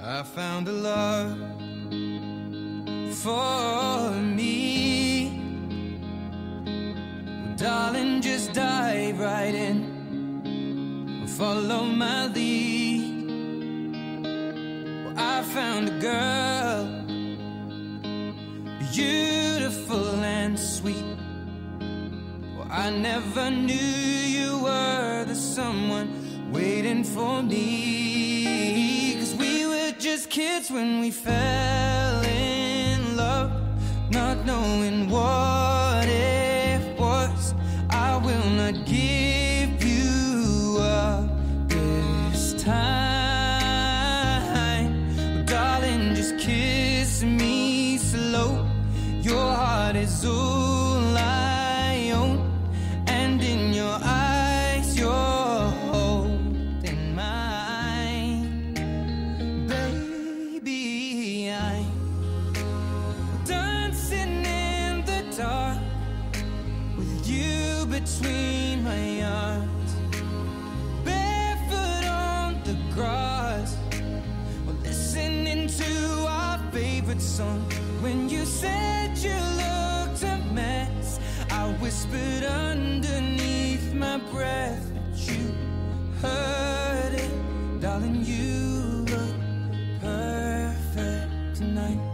I found a love for me. Well, darling, just dive right in, follow my lead. Well, I found a girl, beautiful and sweet. Well, I never knew you were the someone waiting for me. 'Cause we were just kids when we fell in love, not knowing what it was. I will not give you up this time. Well, darling, just kiss me slow. Your heart is all I own, and in your eyes you're holding mine. Baby, I'm dancing in the dark with you between my arms, barefoot on the grass, or listening to our favorite song. When you said you looked a mess, I whispered underneath my breath, but you heard it. Darling, you look perfect tonight.